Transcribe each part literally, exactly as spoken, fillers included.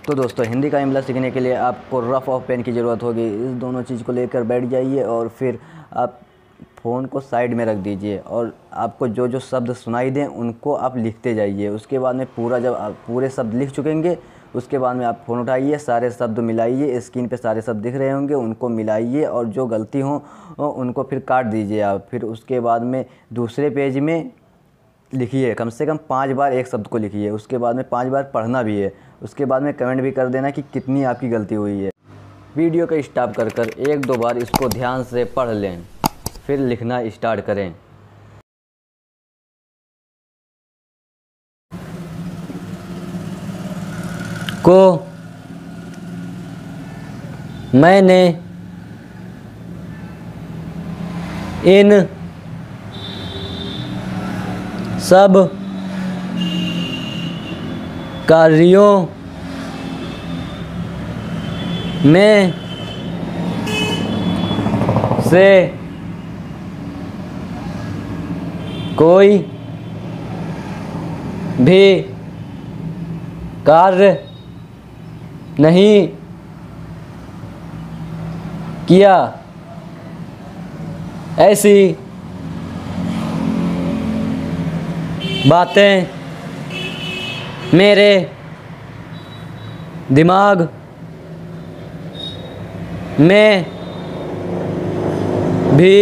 तो दोस्तों हिंदी का इमला सीखने के लिए आपको रफ़ और पेन की ज़रूरत होगी। इस दोनों चीज़ को लेकर बैठ जाइए और फिर आप फ़ोन को साइड में रख दीजिए और आपको जो जो शब्द सुनाई दें उनको आप लिखते जाइए। उसके बाद में पूरा जब आप पूरे शब्द लिख चुकेंगे उसके बाद में आप फ़ोन उठाइए, सारे शब्द मिलाइए, स्क्रीन पे सारे शब्द दिख रहे होंगे उनको मिलाइए और जो गलती हो उनको फिर काट दीजिए आप। फिर उसके बाद में दूसरे पेज में लिखिए, कम से कम पाँच बार एक शब्द को लिखिए। उसके बाद में पाँच बार पढ़ना भी है। उसके बाद में कमेंट भी कर देना कि कितनी आपकी गलती हुई है। वीडियो को स्टॉप कर कर एक दो बार इसको ध्यान से पढ़ लें, फिर लिखना स्टार्ट करें। को मैंने इन सब कार्यों में से कोई भी कार्य नहीं किया। ऐसी बातें मेरे दिमाग में भी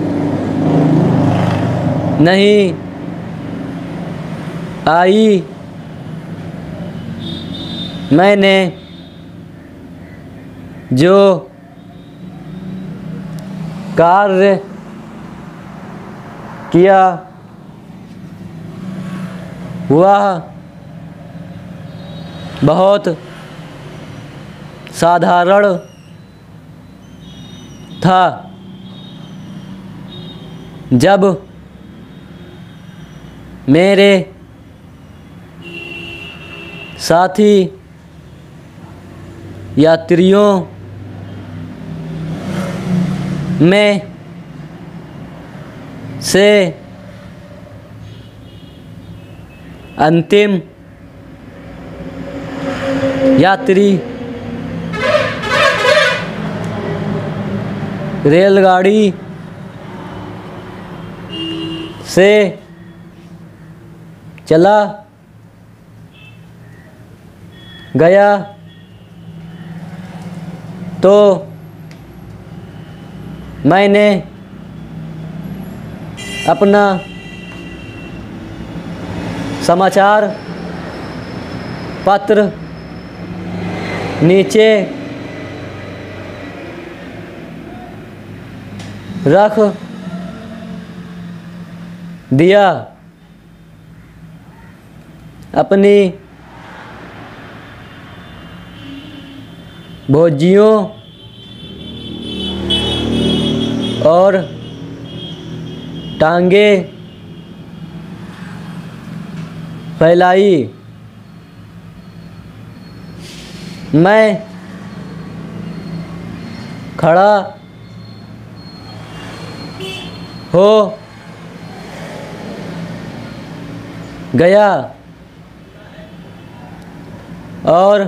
नहीं आई। मैंने जो कार्य किया वह बहुत साधारण था। जब मेरे साथी यात्रियों में से अंतिम यात्री रेलगाड़ी से चला गया तो मैंने अपना समाचार पत्र नीचे रख दिया। अपनी भोजियों और टांगे फैलाई। मैं खड़ा हो गया और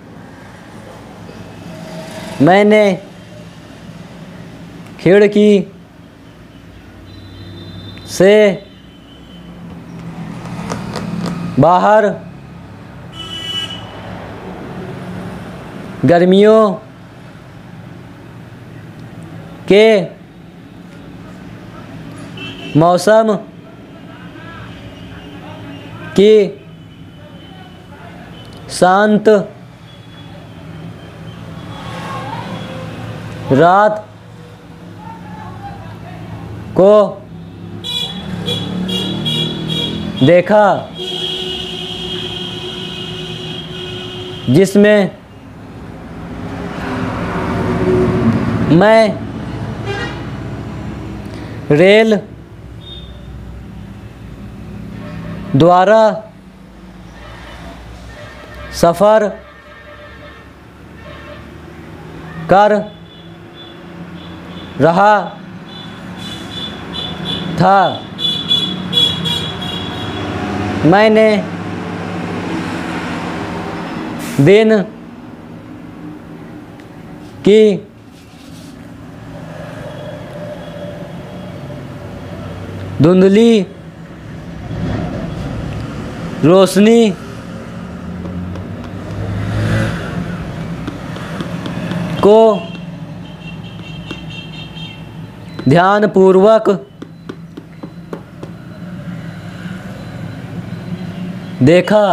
मैंने खिड़की से बाहर गर्मियों के मौसम की शांत रात को देखा, जिसमें मैं रेल द्वारा सफ़र कर रहा था। मैंने दिन की धुंधली रोशनी को ध्यानपूर्वक देखा,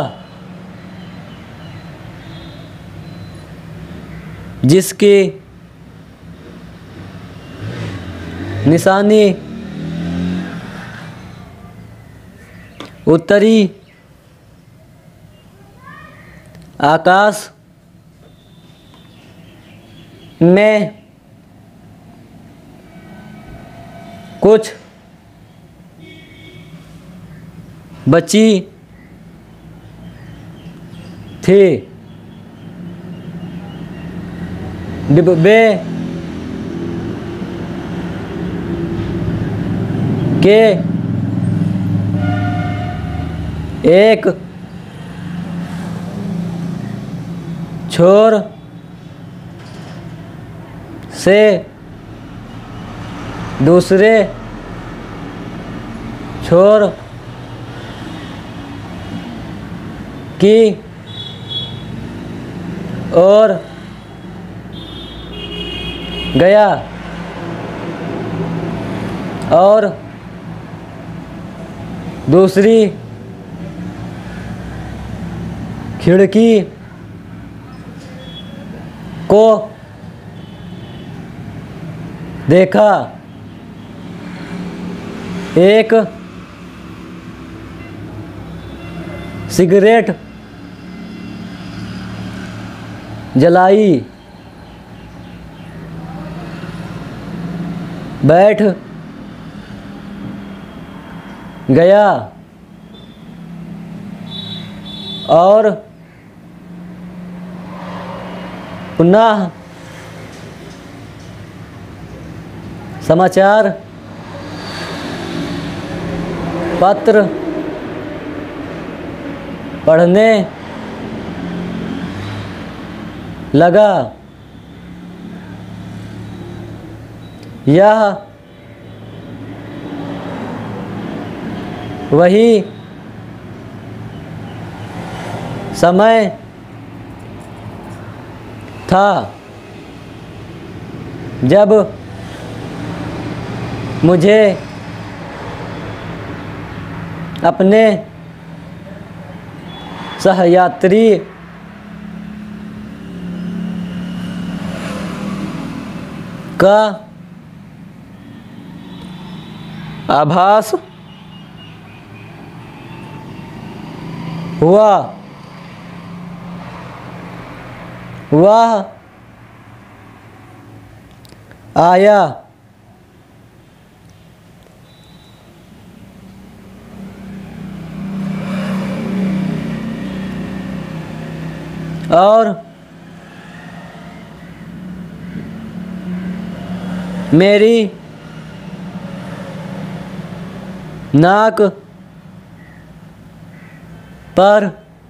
जिसकी निशानी उत्तरी आकाश में कुछ बची थी। डिब्बे के एक छोर से दूसरे छोर की ओर गया और दूसरी खिड़की को देखा। एक सिगरेट जलाई, बैठ गया और पुनः समाचार पत्र पढ़ने लगा। यह वही समय था जब मुझे अपने सहयात्री का आभास हुआ। वह आया और मेरी नाक पर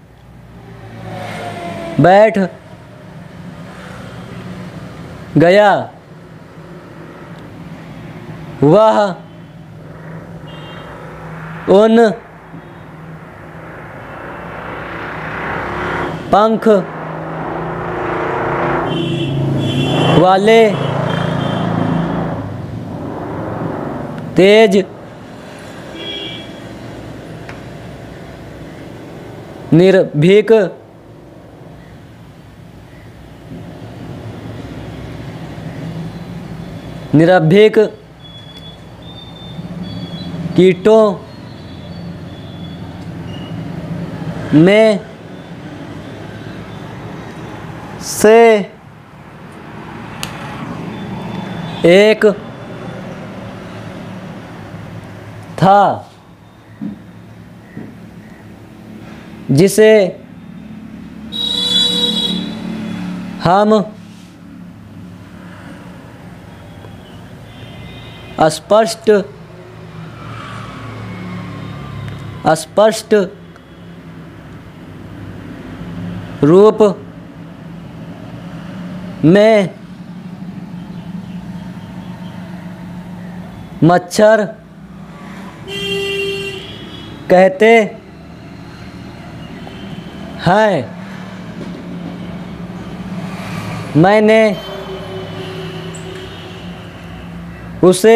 बैठ गया। वह उन पंख वाले तेज निर्भीक निरभीक कीटों में से एक था, जिसे हम स्पष्ट स्पष्ट रूप में मच्छर कहते हैं। मैंने उसे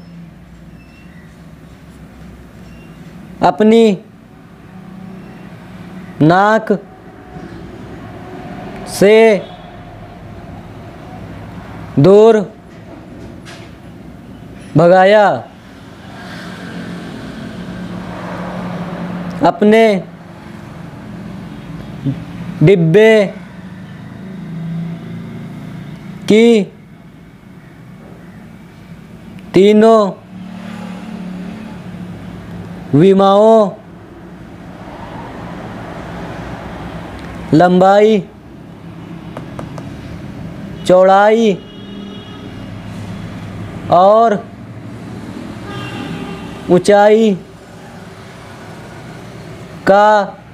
अपनी नाक से दूर भगाया। अपने डिब्बे की तीनों विमाओं लंबाई, चौड़ाई और ऊंचाई का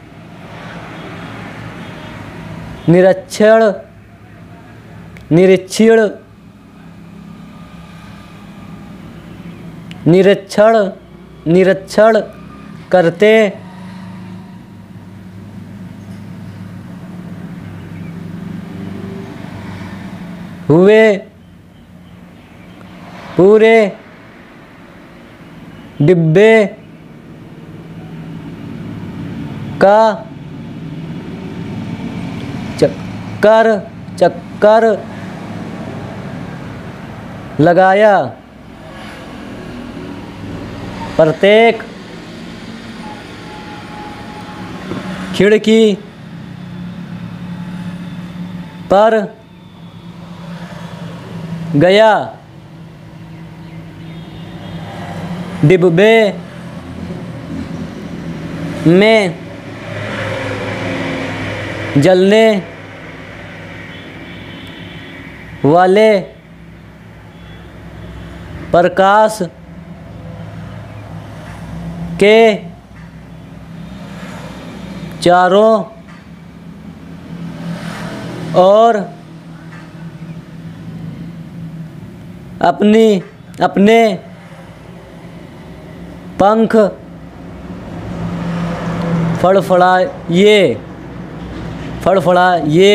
निरीक्षण निरीक्षण निरीक्षण निरीक्षण करते हुए पूरे डिब्बे का चक्कर चक्कर लगाया। प्रत्येक खिड़की पर गया। डिब्बे में जलने वाले प्रकाश के चारों ओर अपनी अपने पंख फड़फड़ाए फड़फड़ाए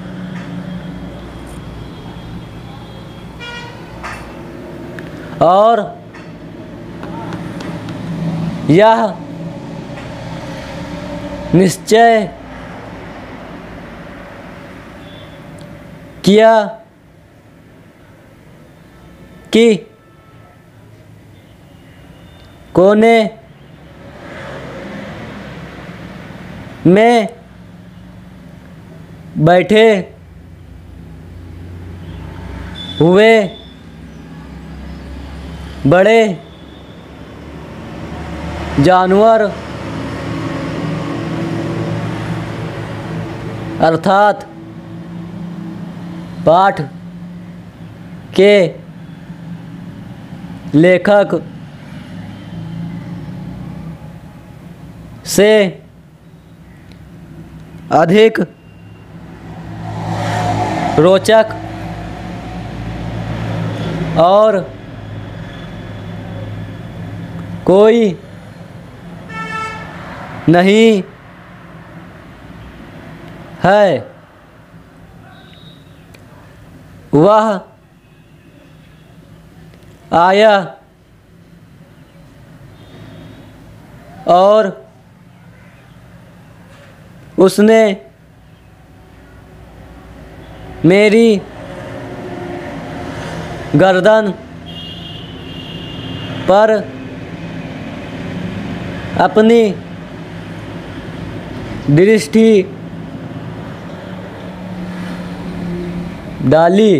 और यह निश्चय किया कि कोने में बैठे हुए बड़े जानवर अर्थात पाठ के लेखक से अधिक रोचक और कोई नहीं है। वह आया और उसने मेरी गर्दन पर अपनी दृष्टि डाली।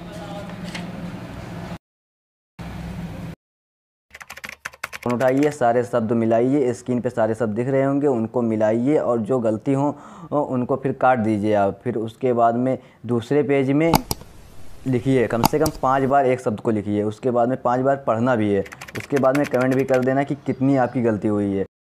उठाइए, सारे शब्द मिलाइए, स्क्रीन पे सारे शब्द दिख रहे होंगे, उनको मिलाइए और जो गलती हो उनको फिर काट दीजिए आप। फिर उसके बाद में दूसरे पेज में लिखिए, कम से कम पाँच बार एक शब्द को लिखिए। उसके बाद में पाँच बार पढ़ना भी है। उसके बाद में कमेंट भी कर देना कि कितनी आपकी गलती हुई है।